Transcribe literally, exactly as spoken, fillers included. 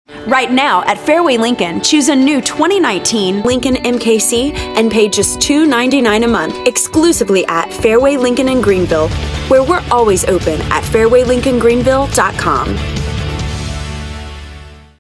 Right now at Fairway Lincoln, choose a new twenty nineteen Lincoln M K C and pay just two hundred ninety-nine dollars a month exclusively at Fairway Lincoln in Greenville, where we're always open at fairway lincoln greenville dot com.